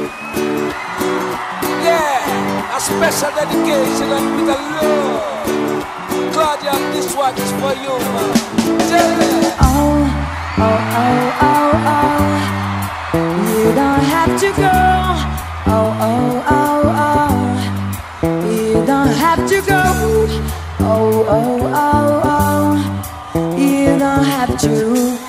Yeah, a special dedication and with a love. Claudia, this one is for you, man. Tell me. Oh, oh, oh, oh, oh. You don't have to go. Oh, oh, oh, oh. You don't have to go. Oh, oh, oh, oh. You don't have to go.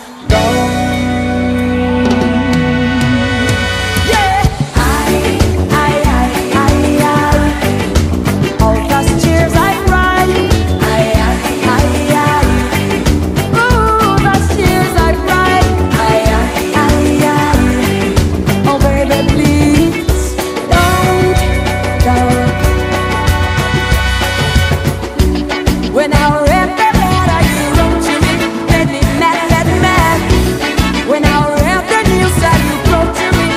When I read the letter you wrote to me, made me mad, mad, mad. When I read the news that you brought to me,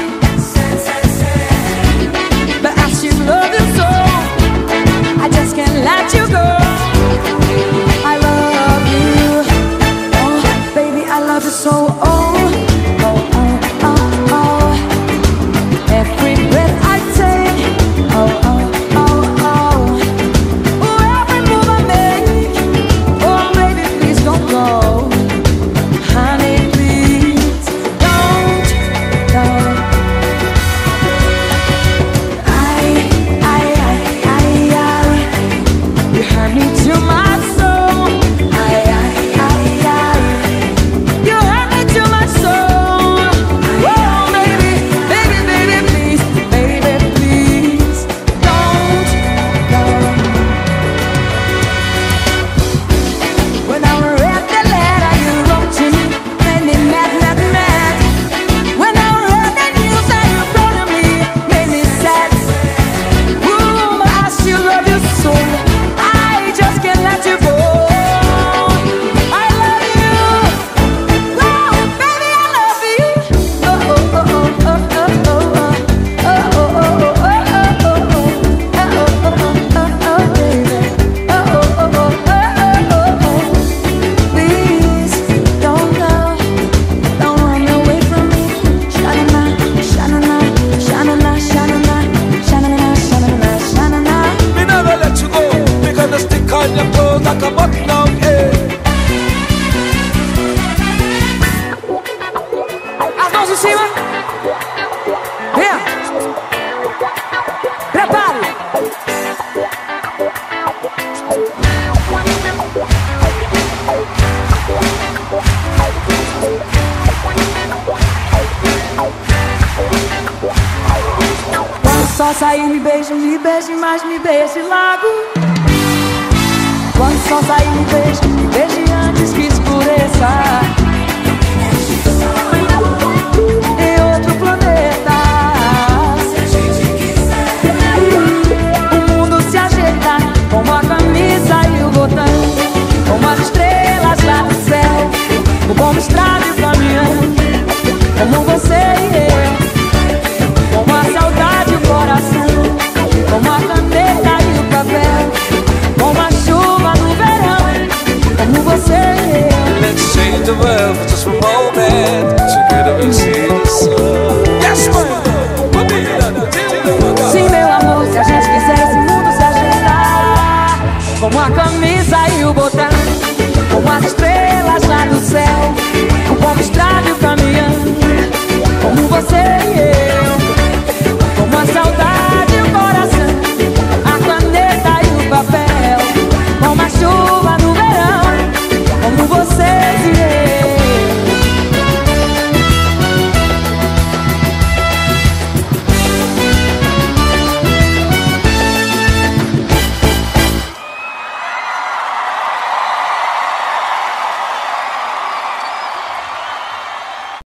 but I still love you so, I just can't let you go. I love you, oh baby, I love you so. Oh, oh, oh, oh, oh. Every breath I take, oh, oh. Só sair, me beije mais, me beije logo. Quando só sair, me beije.